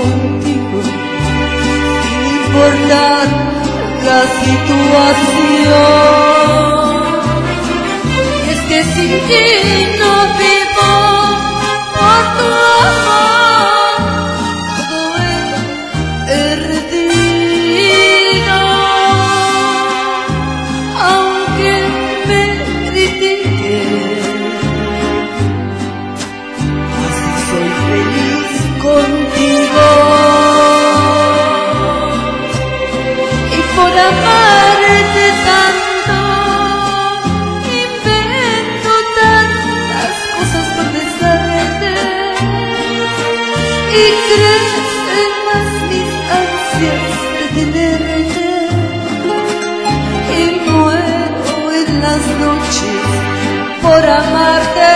contigo, sin importar la situación. Y es que sin ti no vivo por tu amor, todo es perdido. Aunque me critiques, así soy feliz contigo. Y por amarte tanto, invento tantas cosas por besarte. Y crecen más mis ansias de tenerte. Y muero en las noches por amarte.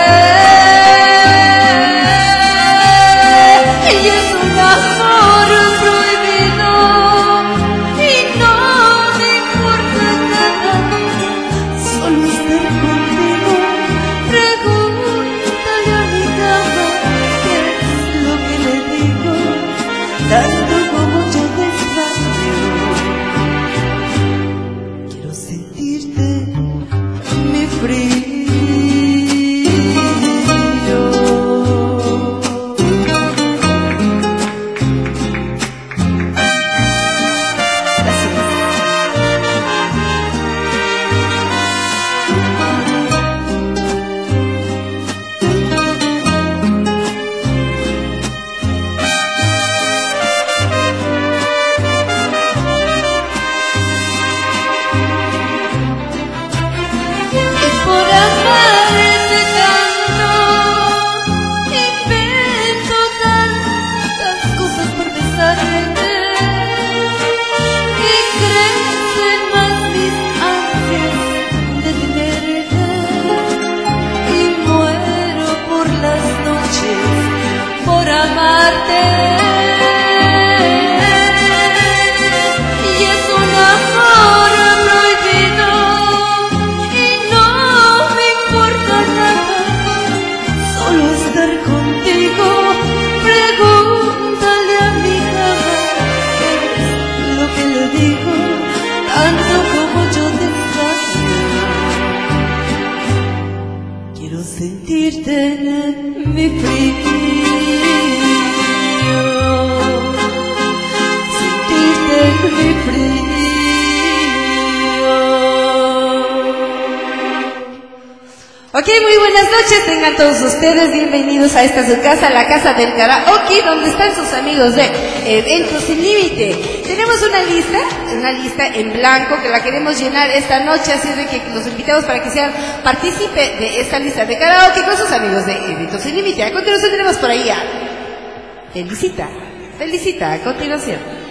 Y es un amor prohibido y no me importa nada, solo estar contigo. Pregúntale a mi cama qué es lo que le digo, tanto como yo te extraño. Quiero sentirte mi frío. Sentirte en mi frío, sentirte en mi frío. Ok, muy buenas noches, tengan todos ustedes bienvenidos a esta su casa, la casa del karaoke, donde están sus amigos de Eventos Sin Límite. Tenemos una lista en blanco que la queremos llenar esta noche, así de que los invitamos para que sean partícipe de esta lista de karaoke con sus amigos de Eventos Sin Límite. A continuación tenemos por ahí a Felicita, a continuación.